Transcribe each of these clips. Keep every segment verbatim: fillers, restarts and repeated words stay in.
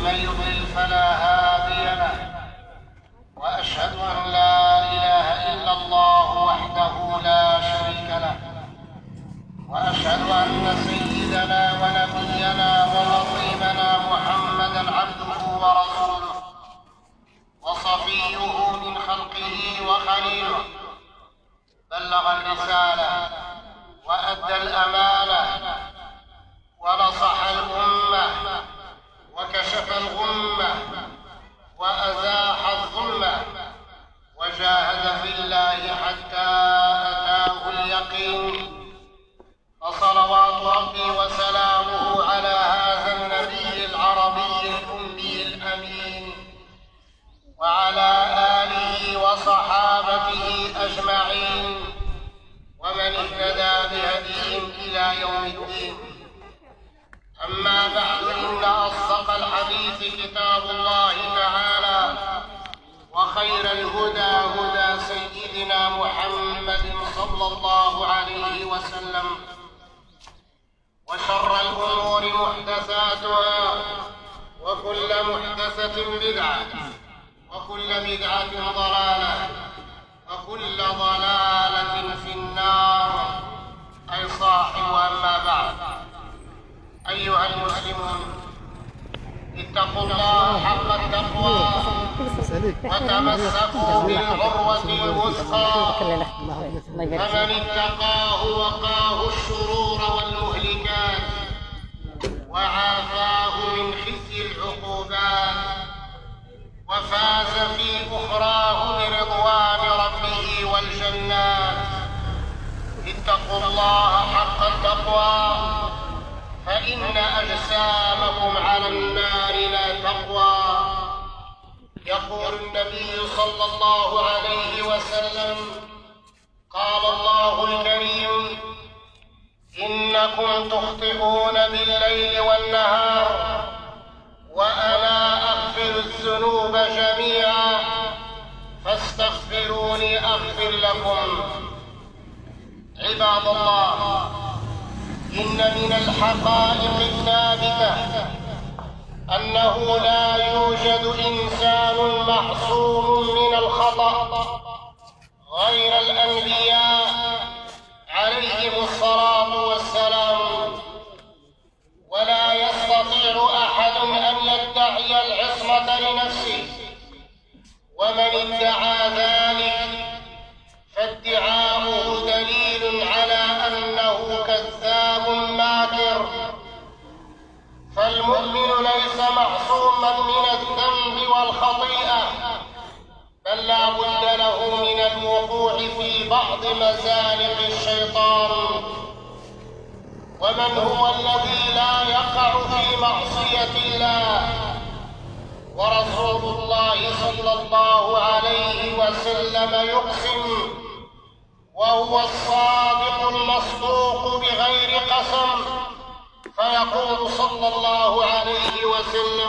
ومن يضلل فلا هادي له، وأشهد أن لا إله إلا الله وحده لا شريك له، وأشهد أن سيدنا ونبينا وعظيمنا محمدًا عبده ورسوله وصفيه من خلقه وخليله، بلغ الرسالة وأدى الأمانة ونصح الأمة وكشف الغمة وأزاح الظلمة، وجاهد في الله حتى أتاه اليقين. فصلوات ربي وسلامه على هذا النبي العربي الأمي الأمين، وعلى آله وصحابته أجمعين، ومن اهتدى بهديهم إلى يوم الدين. أما بعد، إن أصدق الحديث كتاب الله تعالى، وخير الهدى هدى سيدنا محمد صلى الله عليه وسلم، وشر الأمور محدثاتها، وكل محدثة بدعة، وكل بدعة ضلالة، وكل ضلالة في النار. أي صاحب. وأما بعد، أيها المسلمون، اتقوا الله حق التقوى وتمسكوا بالعروة الوثقى، فمن اتقاه وقاه الشرور والمهلكات، وعافاه من خزي العقوبات، وفاز في أخراه برضوان ربه والجنات. اتقوا الله حق التقوى، فإن أجسامكم على النار لا تقوى. يقول النبي صلى الله عليه وسلم: قال الله الكريم: إنكم تخطئون بالليل والنهار، وأنا أغفر الذنوب جميعا، فاستغفروني أغفر لكم. عباد الله، إن من الحقائق الثابتة أنه لا يوجد إنسان معصوم من الخطأ غير الأنبياء عليهم الصلاة والسلام، ولا يستطيع أحد أن يدعي العصمة لنفسه، ومن ادعى ذلك فادعاؤه دليل على أنه كذاب ماكر. فالمؤمن ليس معصوما من الذنب والخطيئة، بل لا بد له من الوقوع في بعض مزالق الشيطان. ومن هو الذي لا يقع في معصية الله؟ ورسول الله صلى الله عليه وسلم يقسم، وهو الصادق المصدوق بغير قسم، فيقول صلى الله عليه وسلم: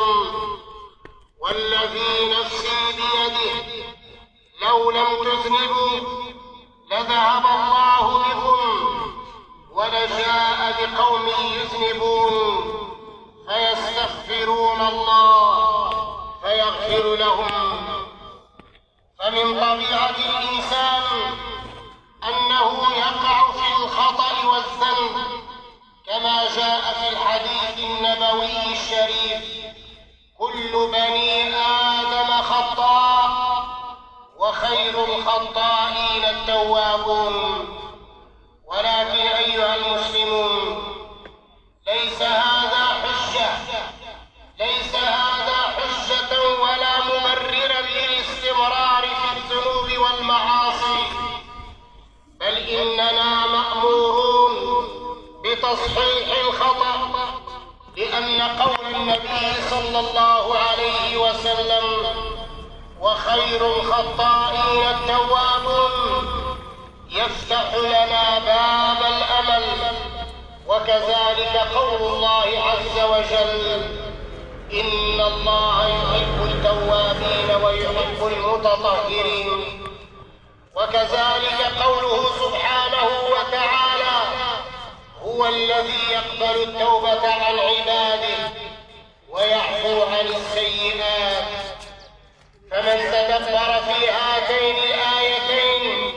والذي نفسي بيده لو لم تذنبوا لذهب الله بكم، ولجاء بقوم يذنبون فيستغفرون الله فيغفر لهم. فمن طبيعة الإنسان أنه يقع في الخطأ والذنب، كما جاء في الحديث النبوي الشريف: كل بني آدم خطاء، وخير الخطائين التوابون. ولكن أيها المسلمون، ليس هذا حجة ليس هذا حجة ولا مبررا للاستمرار في الذنوب والمعاصي، بل إننا مأمورون بتصحيح الخطأ، لأن قول النبي صلى الله عليه وسلم: وخير الخطائين التوابون، يفتح لنا باب الأمل. وكذلك قول الله عز وجل: إن الله يحب التوابين ويحب المتطهرين. وكذلك قوله سبحانه وتعالى: هو الذي يقبل التوبة عن عباده ويعفو عن السيئات. فمن تدبر في هاتين الآيتين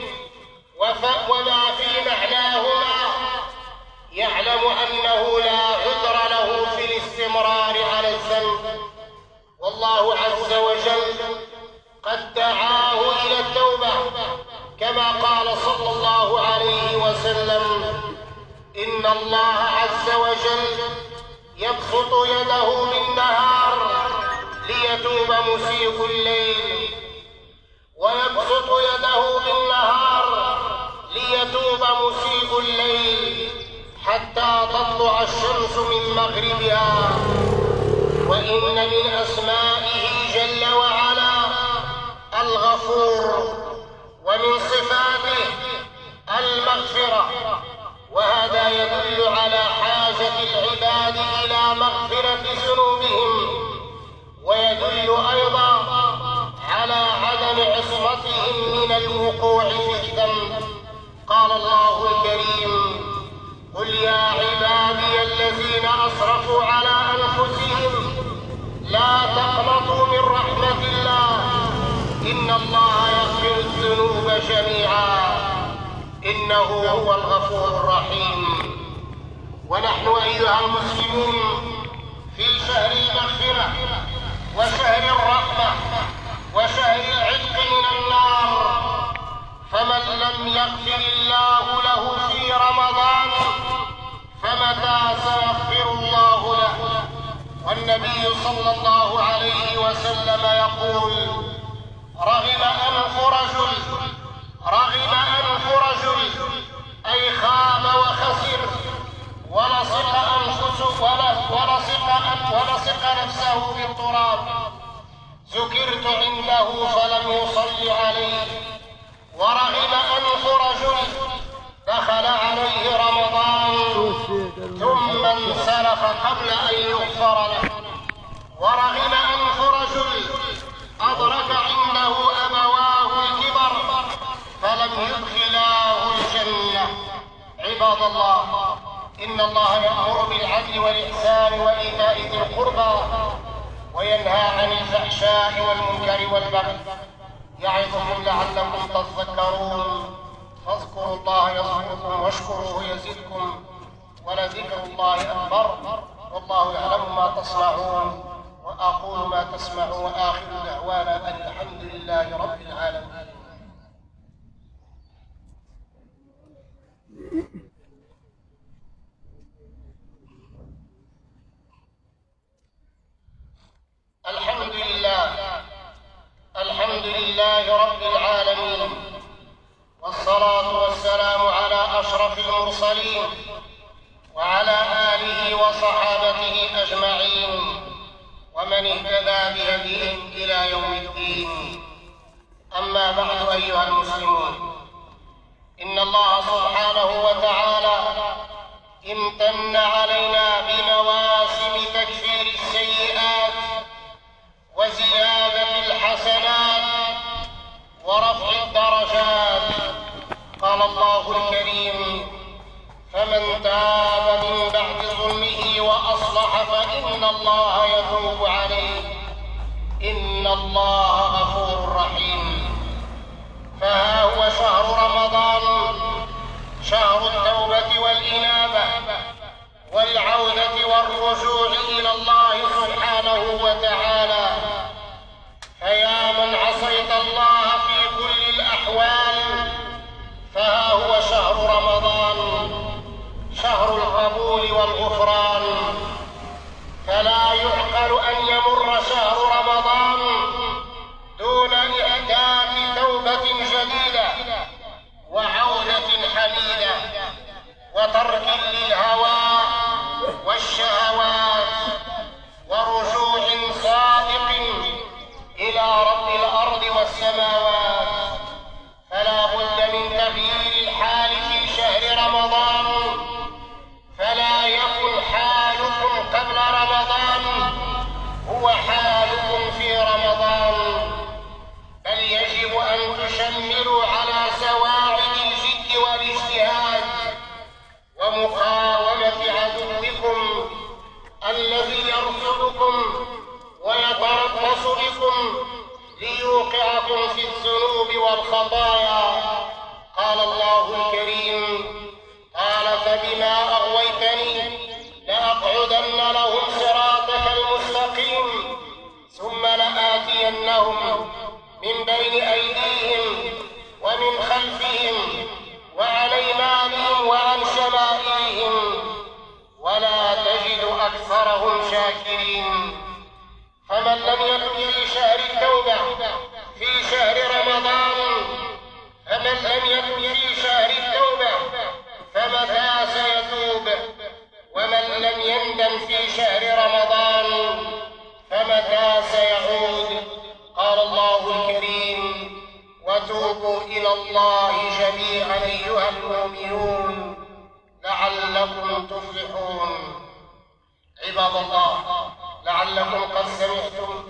وما في معناهما يعلم أنه لا عذر له في الاستمرار على الذنب، والله عز وجل قد دعاه إلى التوبة كما قال صلى الله عليه وسلم: إن الله عز وجل يبسط يده بالنهار ليتوب مسيء الليل، ويبسط يده بالنهار ليتوب مسيء الليل حتى تطلع الشمس من مغربها. وإن من أسمائه جل وعلا الغفور، ومن صفاته المغفرة، وهذا يدل على حاجة العباد إلى مغفرة ذنوبهم، ويدل أيضا على عدم عصمتهم من الوقوع في الذنب. قال الله الكريم: قل يا عبادي الذين أسرفوا على أنفسهم لا تقنطوا من رحمة الله إن الله يغفر الذنوب جميعا إنه هو الغفور الرحيم. ونحن أيها المسلمون في شهر المغفرة وشهر الرحمة وشهر العتق من النار، فمن لم يغفر الله له في رمضان فمتى سيغفر الله له؟ والنبي صلى الله عليه وسلم يقول: رغم أنف رجل رغم أنف رجل أي خاب وخسر ولصق أنفسه ولصق ولصق نفسه بالتراب، ذكرت عنده فلم يصل عليه. ورغم أنف رجل دخل عليه رمضان ثم انسلخ قبل أن يغفر له. ورغم أنف رجل أدرك عنده أبواه الكبر فلم يدخلاه الجنة. عباد الله، إن الله يأمر بالعدل والإحسان وإيتاء ذي القربى وينهى عن الفحشاء والمنكر والبغي، يعظكم لعلكم تذكرون. فاذكروا الله يذكركم واشكروه يزدكم ولذكر الله أكبر والله يعلم ما تصنعون. وأقول ما تسمعون وآخر دعوانا أن الحمد لله رب العالمين. الحمد لله الحمد لله رب العالمين، والصلاة والسلام على أشرف المرسلين وعلى آله وصحابته أجمعين ومن اهتدى بهديهم إلى يوم الدين. أما بعد أيها المسلمون، إن الله سبحانه وتعالى امتن علينا بمواسم تكفير السيئات وزيادة الحسنات ورفع الدرجات. قال الله الكريم: فمن تاب من بعد ظلمه وأصلح فإن الله يتوب عليه إن الله غفور رحيم. فها هو شهر رمضان، شهر التوبة والإنابة والعودة والرجوع إلى الله سبحانه وتعالى. فيا من عصيت الله في كل الأحوال، فها هو شهر رمضان، شهر القبول والغفران. فلا يعقل أن يمر شهر رمضان دون إحداث توبة جديدة وعودة حميدة وترك للهوى والشهوات ورجوع صادق إلى رب الأرض والسماوات. فلا بد من تغيير الحال في شهر رمضان، فلا يكن حالكم قبل رمضان هو حالكم في رمضان، بل يجب أن تشملوا على سواعد الجد والاجتهاد ومقاومة عدوكم الذي يرصدكم الخطايا. قال الله الكريم: قال فبما أغويتني لأقعدن لهم صراطك المستقيم ثم لآتينهم من بين أيديهم ومن خلفهم وعن أيمانهم وعن شمائلهم ولا تجد أكثرهم شاكرين. فمن لم يكن في شهر التوبة في شهر رمضان فمن لم يكن في شهر التوبة فمتى سيتوب؟ ومن لم يندم في شهر رمضان فمتى سيعود؟ قال الله الكريم: وتوبوا إلى الله جميعا أيها المؤمنون لعلكم تفلحون. عباد الله، لعلكم قد سمعتم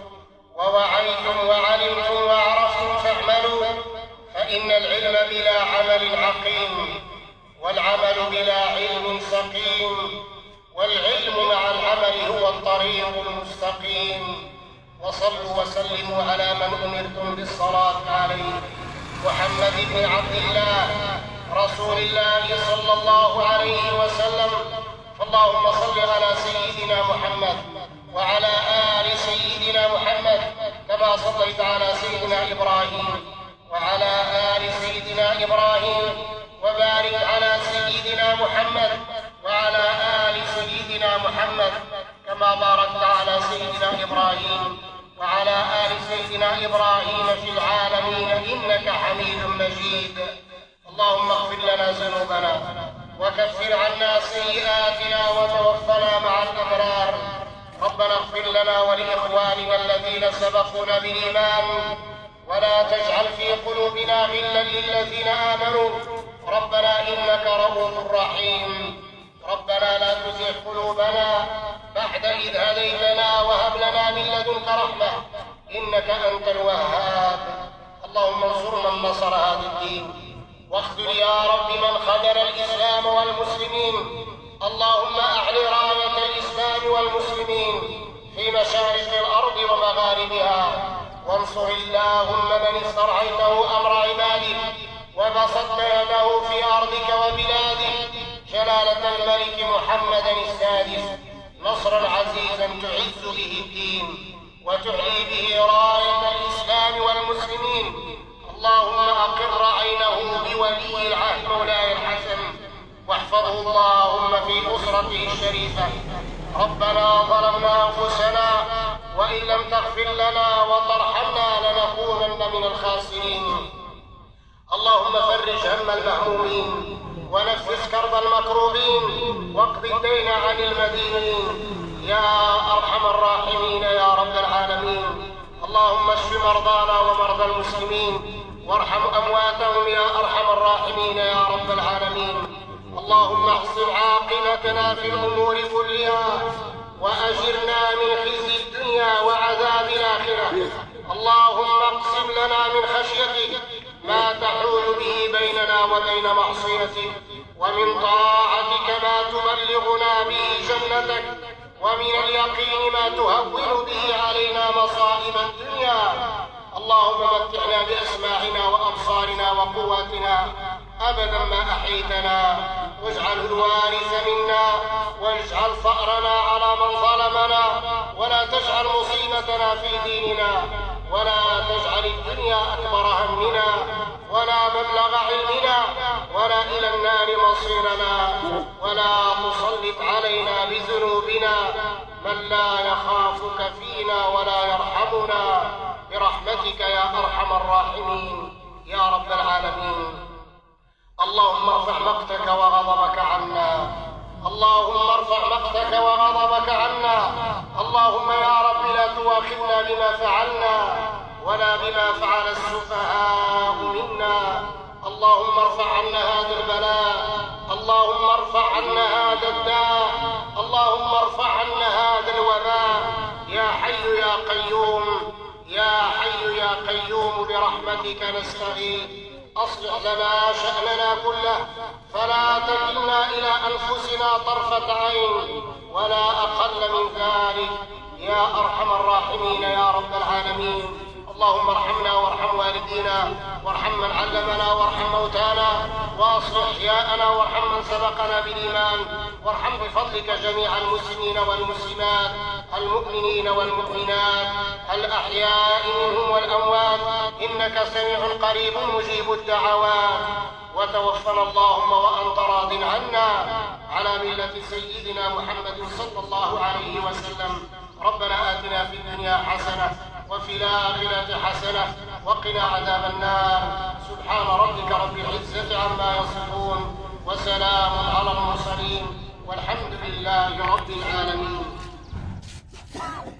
ووعيتم وعلمتم وعرفتم فاعملوا، فإن العلم بلا عمل عقيم، والعمل بلا علم سقيم، والعلم مع العمل هو الطريق المستقيم. وصلوا وسلموا على من أمرتم بالصلاة عليه، محمد بن عبد الله رسول الله صلى الله عليه وسلم. فاللهم صل على سيدنا محمد وعلى آل سيدنا محمد كما صليت على سيدنا إبراهيم وعلى آل سيدنا إبراهيم، وبارك على سيدنا محمد وعلى آل سيدنا محمد كما باركت على سيدنا إبراهيم وعلى آل سيدنا إبراهيم في العالمين إنك حميد مجيد. اللهم اغفر لنا ذنوبنا وكفر عنا سيئاتنا وتوفنا مع الأبرار. ربنا اغفر لنا ولإخواننا الذين سبقونا بالإيمان ولا تجعل في قلوبنا غلا للذين آمنوا ربنا إنك رؤوف رحيم. ربنا لا تزغ قلوبنا بعد إذ هديتنا وهب لنا من لدنك رحمة إنك أنت الوهاب. اللهم انصر من نصر هذا الدين، واخذل يا رب من خذل الإسلام والمسلمين. اللهم أعل راية الإسلام والمسلمين في مشارق الأرض ومغاربها، وانصر اللهم من استرعيته أمر عبادك وبسطت يده في أرضك وبلادك، جلالة الملك محمدا السادس، نصرا عزيزا تعز به الدين وتعلي به راية الإسلام والمسلمين. اللهم أقر عينه بولي العهد مولاي الحسن، واحفظه اللهم في أسرته الشريفة. ربنا ظلمنا أنفسنا وإن لم تغفر لنا وترحمنا لنكونن من الخاسرين. اللهم فرج هم المهمومين ونفس كرب المكروبين واقض الدين عن المدينين يا أرحم الراحمين يا رب العالمين. اللهم اشف مرضانا ومرضى المسلمين وارحم أمواتهم يا أرحم الراحمين يا رب العالمين. اللهم احسن عاقبتنا في الأمور كلها وأجرنا من خزي الدنيا وعذاب الآخرة. اللهم اقسم لنا من خشيتك ما تحول به بيننا وبين معصيتك، ومن طاعتك ما تبلغنا به جنتك، ومن اليقين ما تهون به علينا مصائب الدنيا. اللهم متعنا بأسماعنا وأبصارنا وقواتنا أبدا ما أحيتنا، واجعله الوارث منا، واجعل ثأرنا على من ظلمنا، ولا تجعل مصيبتنا في ديننا، ولا تجعل الدنيا أكبر همنا ولا مبلغ علمنا ولا إلى النار مصيرنا، ولا تسلط علينا بذنوبنا من لا يخافك فينا ولا يرحمنا، برحمتك يا أرحم الراحمين يا رب العالمين. اللهم ارفع مقتك وغضبك عنا، اللهم ارفع مقتك وغضبك عنا. اللهم يا رب لا تؤاخذنا بما فعلنا ولا بما فعل السفهاء منا. اللهم ارفع عنا هذا البلاء، اللهم ارفع عنا هذا الداء، اللهم ارفع عنا هذا الوباء يا حي يا قيوم، يا حي يا قيوم برحمتك نستغيث. أصلح لنا شأننا كله فلا تكلنا إلى أنفسنا طرفة عين ولا أقل من ذلك يا أرحم الراحمين يا رب العالمين. اللهم ارحمنا وارحم والدينا والدينا، وارحم من علمنا، وارحم موتانا، واصلح احياءنا، وارحم من سبقنا بالايمان، وارحم بفضلك جميع المسلمين والمسلمات، المؤمنين والمؤمنات، الاحياء منهم والاموات، انك سميع قريب مجيب الدعوات. وتوفنا اللهم وأنت راض عنا على ملة سيدنا محمد صلى الله عليه وسلم. ربنا آتنا في الدنيا حسنة وفي الآخرة حسنة وقنا عذاب النار. سبحان ربك رب العزة عما يصفون، وسلام على المرسلين، والحمد لله رب العالمين.